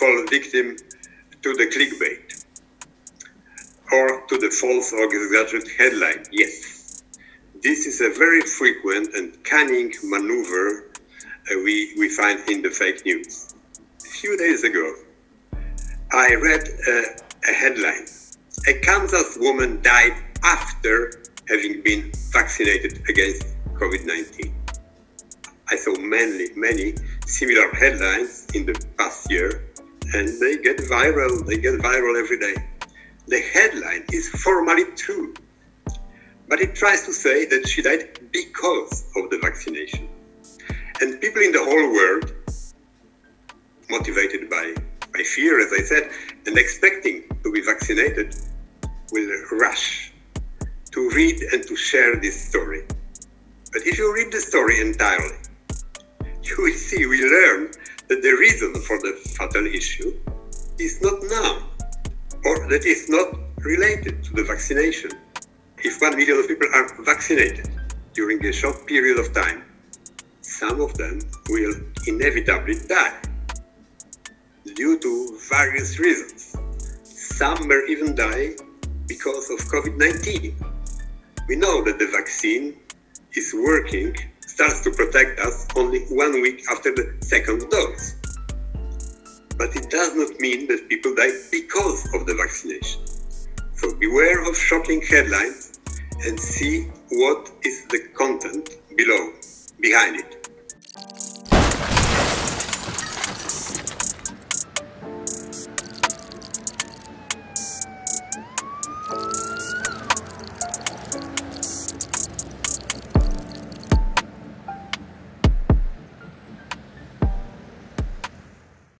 fall victim to the clickbait or to the false or exaggerated headline. Yes, this is a very frequent and cunning maneuver we find in the fake news. A few days ago, I read a headline. A Kansas woman died after having been vaccinated against COVID-19. I saw many similar headlines in the past year, and they get viral every day. The headline is formally true, but it tries to say that she died because of the vaccination. And people in the whole world, motivated by fear, as I said, and expecting to be vaccinated, will rush to read and to share this story. But if you read the story entirely, you will see, we learn that the reason for the fatal issue is not known, or that is not related to the vaccination. If 1 million of people are vaccinated during a short period of time, some of them will inevitably die due to various reasons. Some may even die because of COVID-19. We know that the vaccine is working, starts to protect us only 1 week after the second dose. But it does not mean that people die because of the vaccination. So beware of shocking headlines and see what is the content behind it.